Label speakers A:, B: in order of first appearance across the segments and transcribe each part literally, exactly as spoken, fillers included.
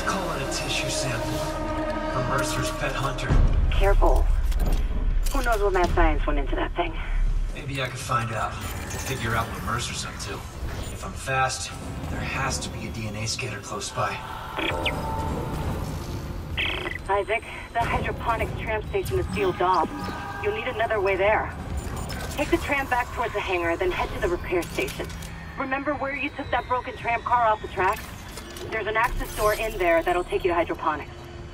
A: call it a tissue sample. From Mercer's pet hunter.
B: Careful. Who knows what mad science went into that thing?
A: Maybe I could find out. Figure out what Mercer's up to. If I'm fast, there has to be a D N A scanner close by.
B: Isaac, the hydroponics tram station is sealed off. You'll need another way there. Take the tram back towards the hangar, then head to the repair station. Remember where you took that broken tram car off the tracks? There's an access door in there that'll take you to hydroponics.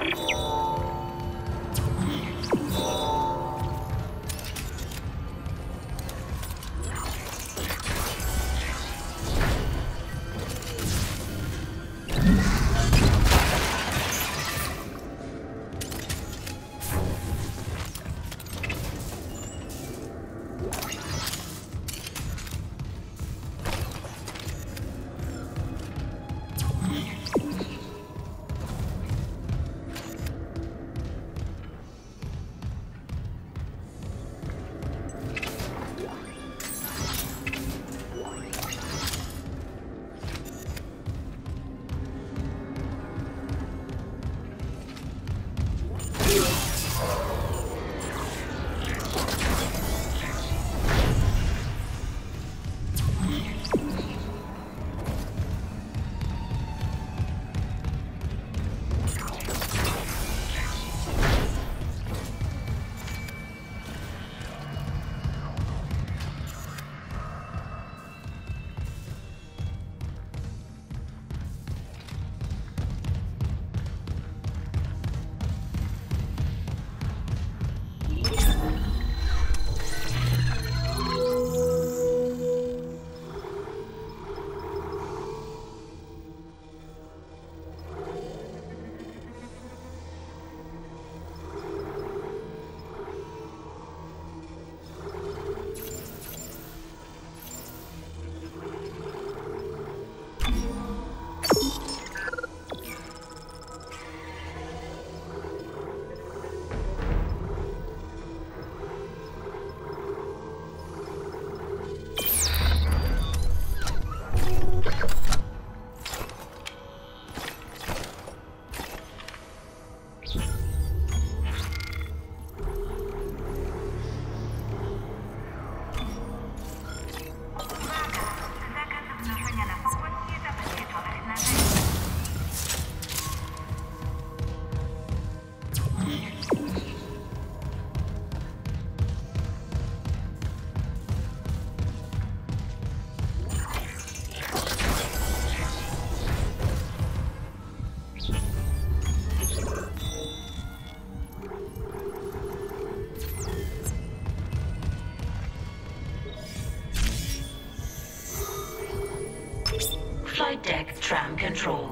C: Flight deck tram control.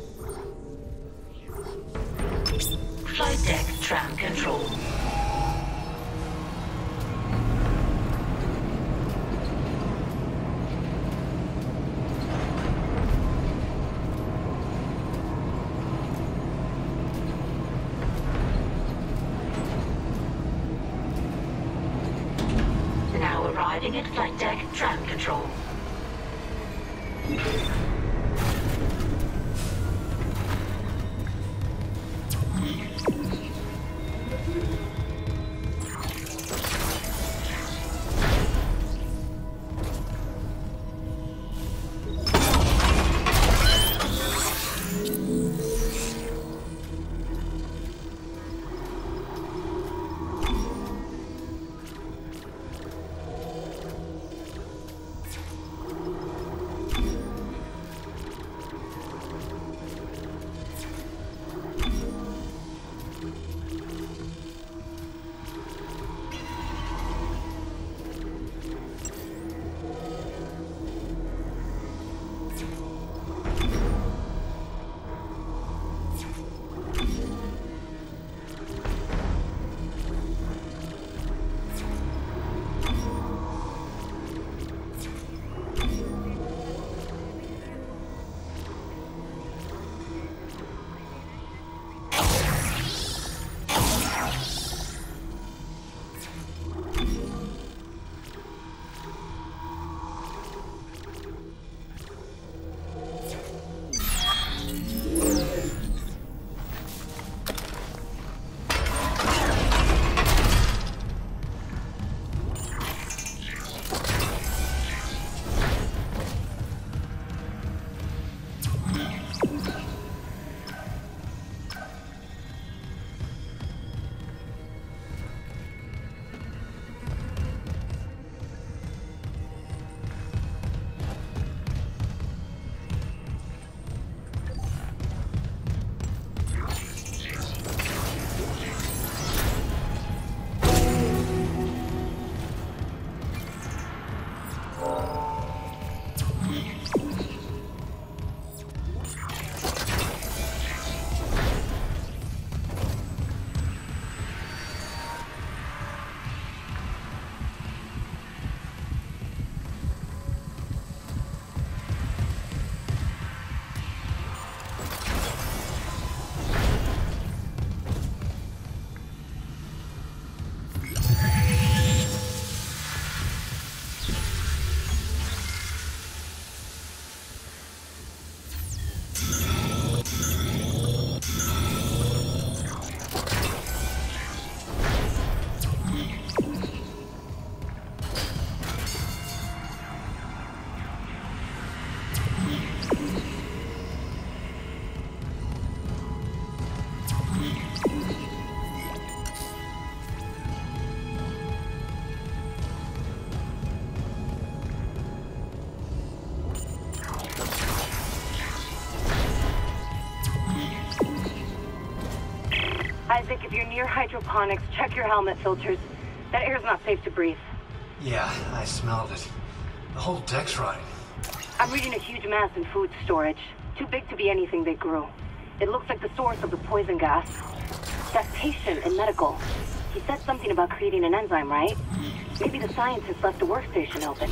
C: Flight deck tram control. Now arriving at flight deck tram control.
B: Isaac, if you're near hydroponics, check your helmet filters. That air's not safe to breathe.
A: Yeah, I smelled it. The whole deck's rotting.
B: I'm reading a huge mass in food storage. Too big to be anything they grew. It looks like the source of the poison gas. That patient in medical. He said something about creating an enzyme, right? Maybe the scientist left the workstation open.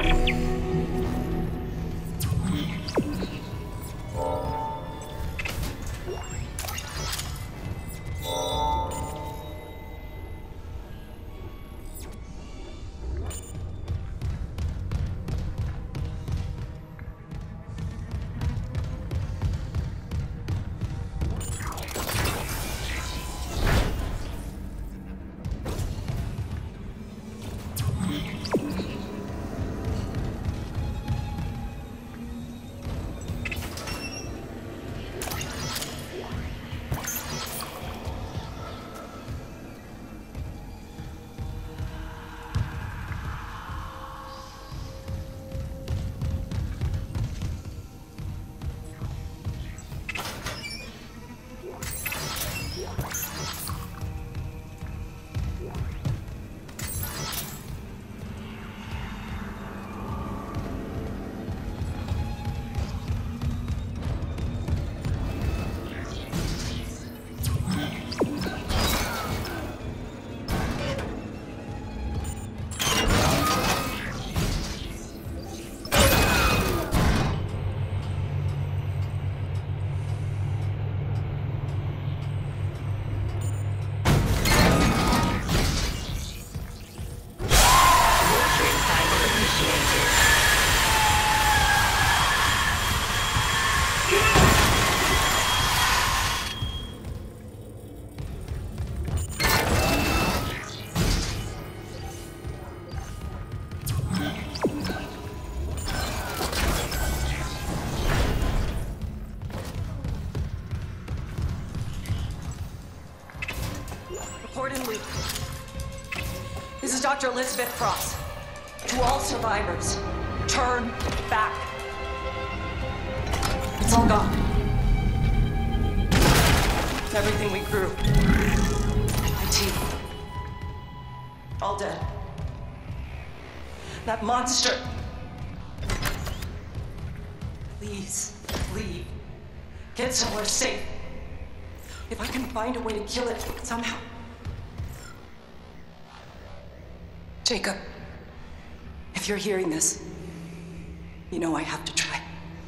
D: This is Doctor Elizabeth Frost. To all survivors, turn back. It's all gone. Everything we grew. My team. All dead. That monster. Please, leave. Get somewhere safe. If I can find a way to kill it somehow. Jacob, if you're hearing this, you know I have to try.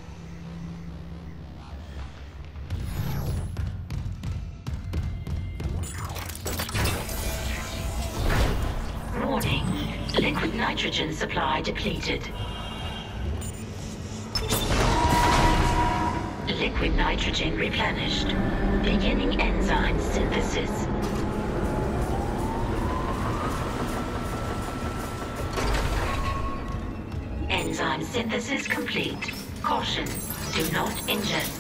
C: Warning. Liquid nitrogen supply depleted. Liquid nitrogen replenished. Beginning enzyme synthesis. Enzyme synthesis complete. Caution. Do not ingest.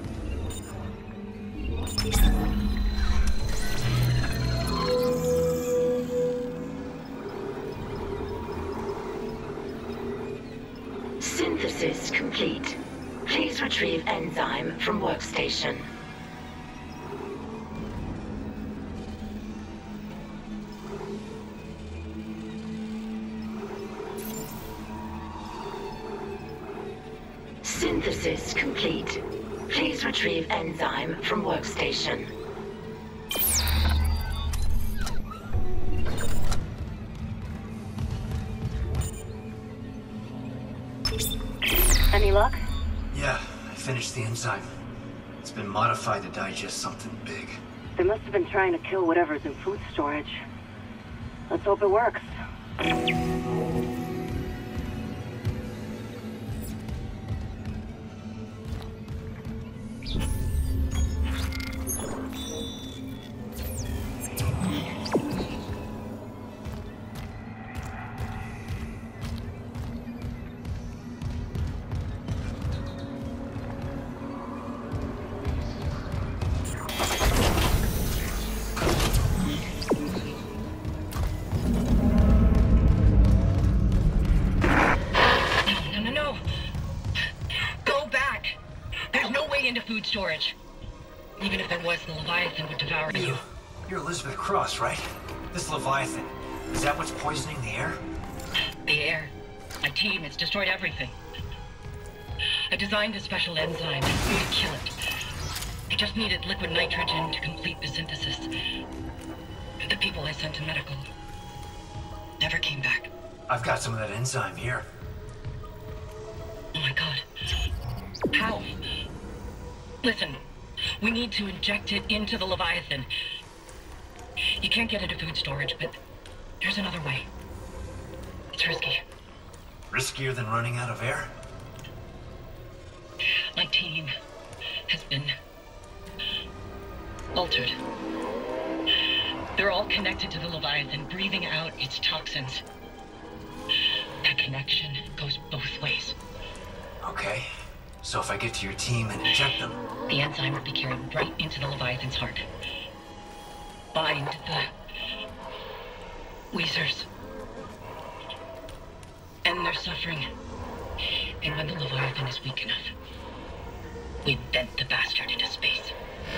C: Synthesis complete. Please retrieve enzyme from workstation. Synthesis complete. Please retrieve enzyme from workstation.
B: Any luck?
A: Yeah, I finished the enzyme. It's been modified to digest something big.
B: They must have been trying to kill whatever's in food storage. Let's hope it works.
E: Into food storage. Even if there was, the Leviathan would devour you.
A: You're Elizabeth Cross, right? This Leviathan, is that what's poisoning the air?
E: The air. My team has destroyed everything. I designed a special enzyme to kill it. I just needed liquid nitrogen to complete the synthesis. The people I sent to medical never came back.
A: I've got some of that enzyme here.
E: Oh my god. How? Listen, we need to inject it into the Leviathan. You can't get into food storage, but there's another way. It's risky.
A: Riskier than running out of air?
E: My team has been altered. They're all connected to the Leviathan, breathing out its toxins. That connection goes both ways.
A: Okay. So if I get to your team and inject them...
E: The enzyme will be carried right into the Leviathan's heart. Bind the... Weezers. End their suffering. And when the Leviathan is weak enough, we vent the bastard into space.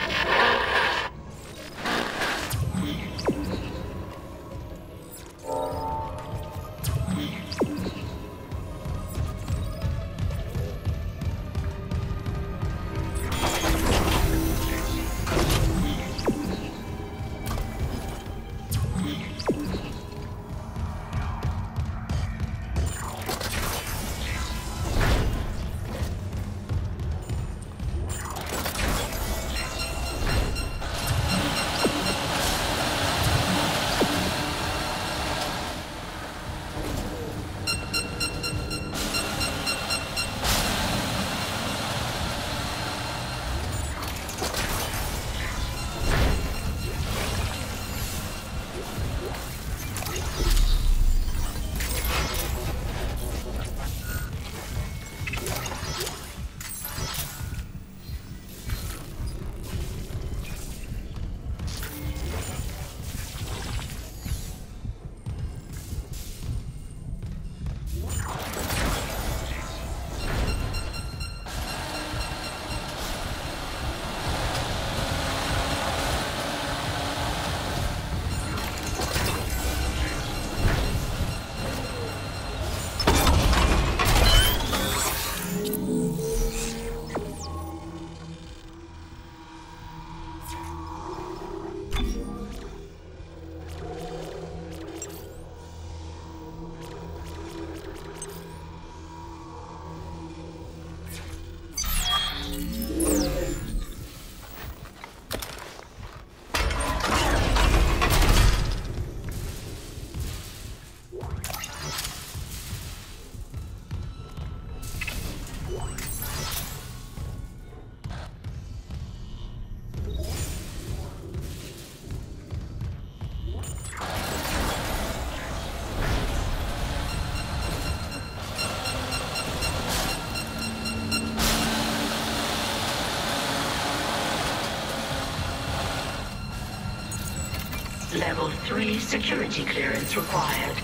C: Level three security clearance required.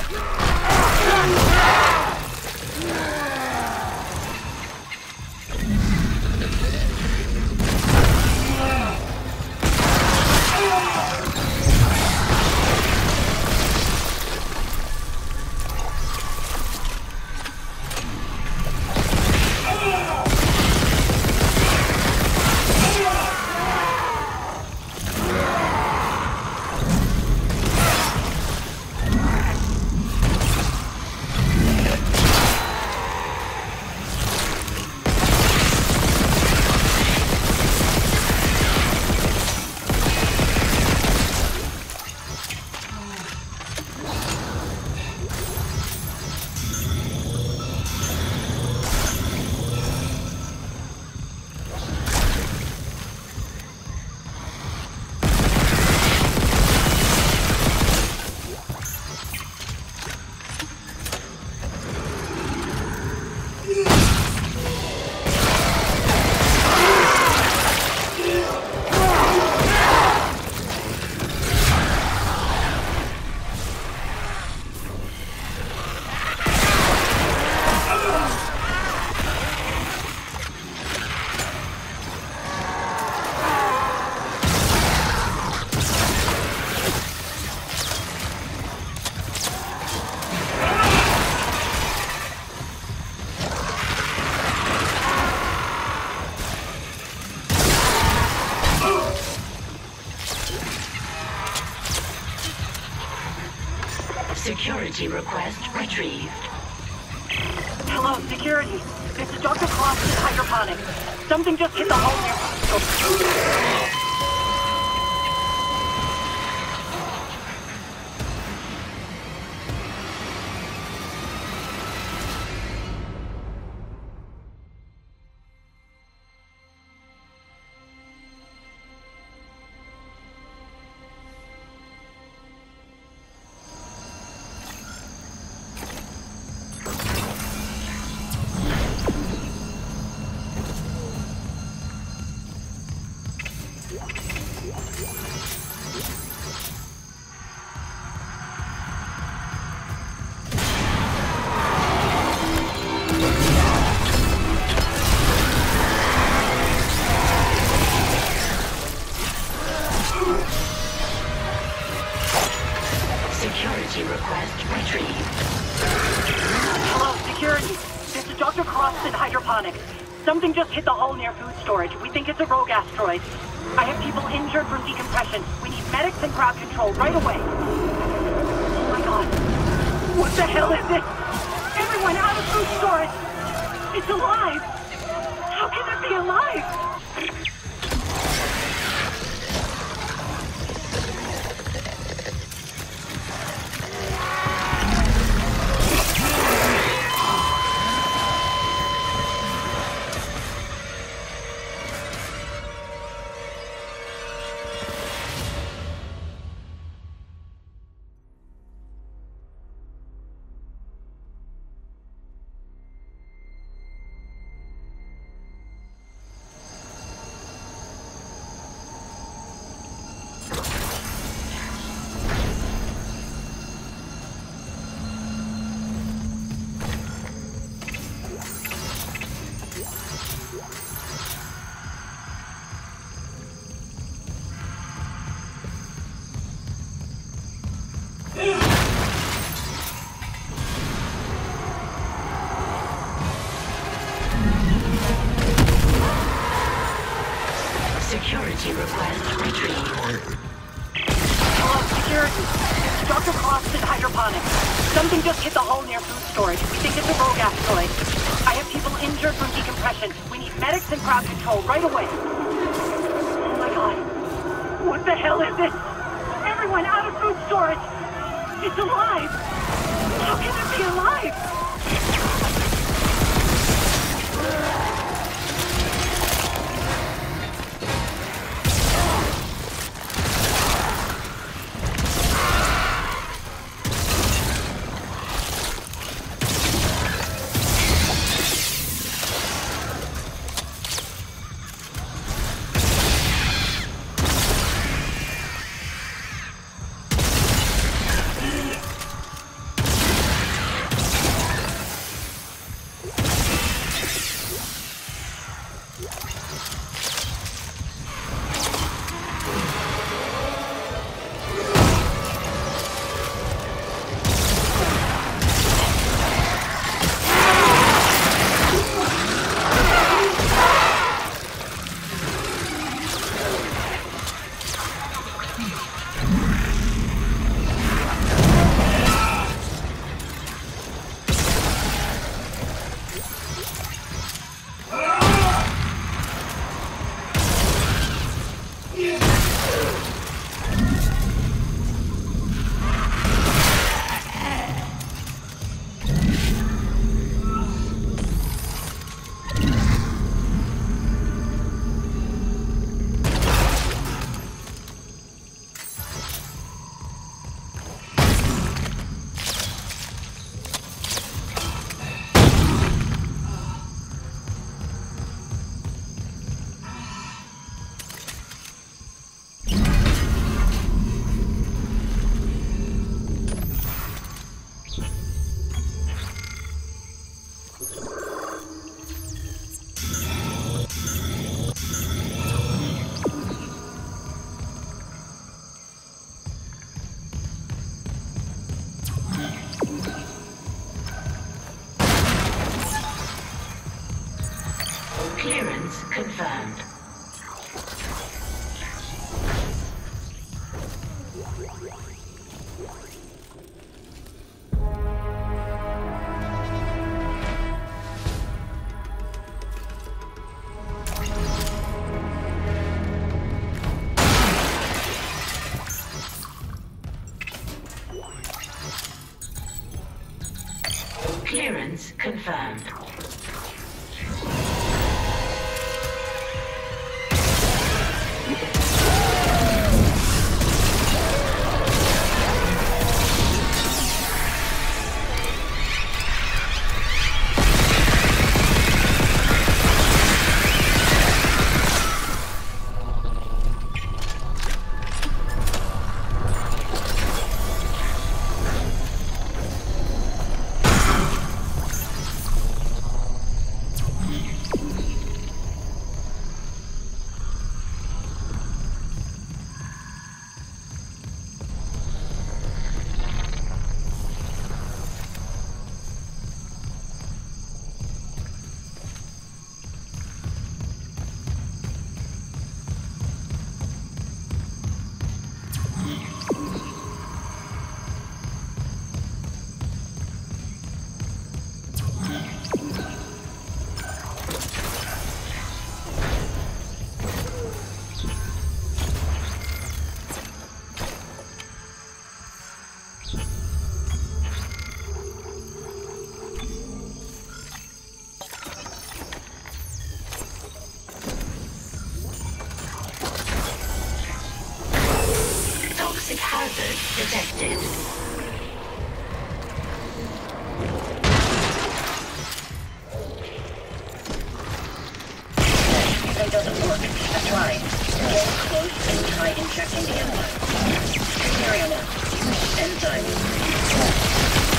C: Security request retrieved.
B: Hello, security. This is Doctor Cross in hydroponics. Something just hit the hull near...
C: Security request retrieved.
B: Hello, security. This is Doctor Cross in hydroponics. Something just hit the hull near food storage. We think it's a rogue asteroid. I have people injured from decompression. We need medics and crowd control right away. Oh my god. What the hell is this? Everyone out of food storage! It's alive! How can it be alive?
C: Security request retrieved.
B: Hello, security. It's Doctor Cross in hydroponics. Something just hit the hull near food storage. We think it's a rogue asteroid. I have people injured from decompression. We need medics and crowd control right away. Oh my god. What the hell is this? Everyone out of food storage! It's alive! How can it be alive?
C: Clearance confirmed. Hazard detected.
F: It doesn't work. I tried. Get close and try injecting the enzyme. Carry on. Enzyme.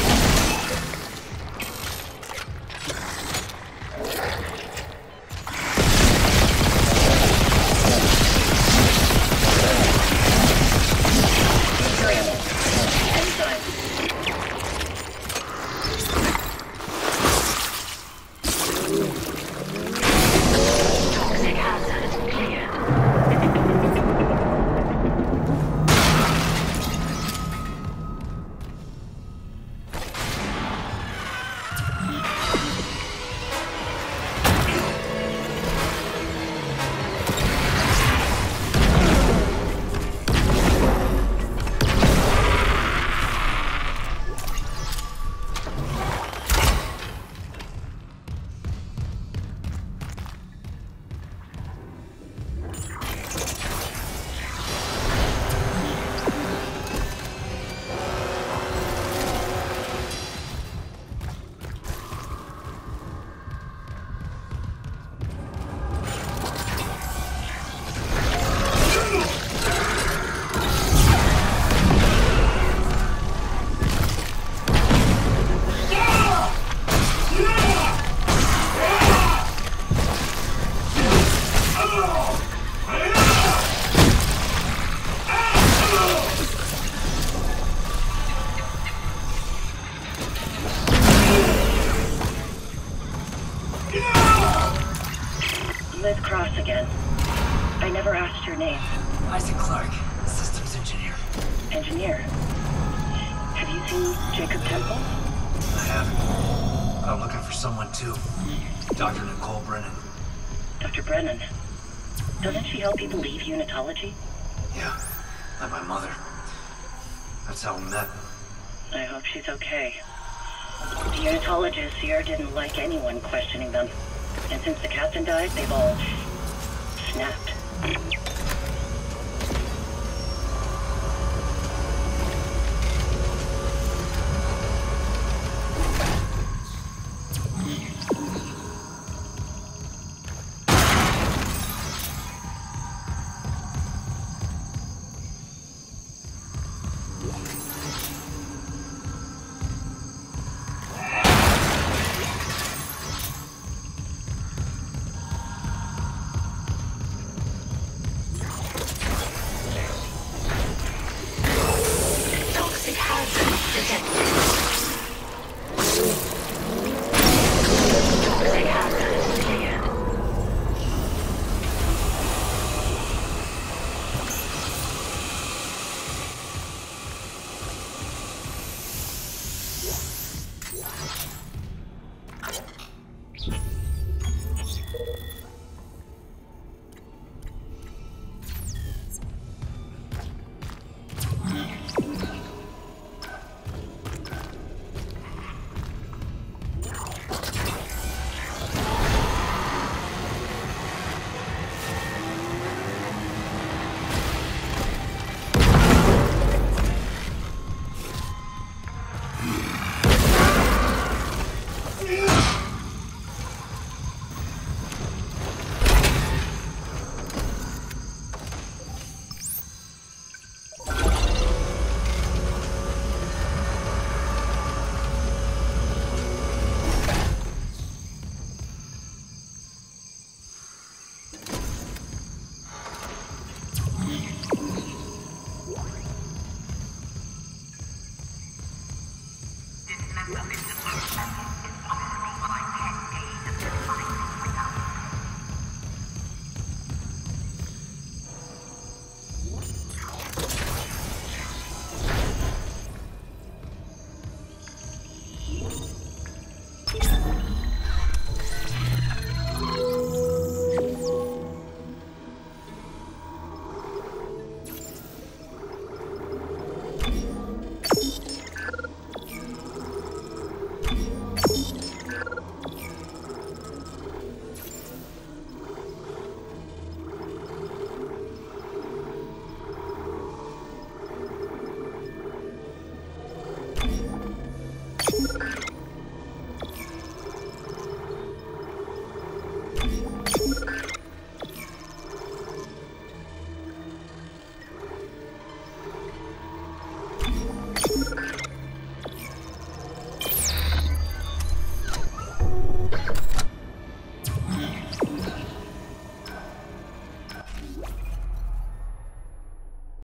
F: Let's cross again. I never asked your name.
A: Isaac Clarke, systems engineer.
F: Engineer? Have you seen Jacob Temple?
A: I haven't. I'm looking for someone too. Doctor Nicole Brennan.
F: Doctor Brennan? Doesn't she help people leave unitology?
A: Yeah, like my mother. That's how we met.
F: I hope she's okay. The unitologists here didn't like anyone questioning them. And since the captain died, they've all snapped.
G: Welcome to Mars.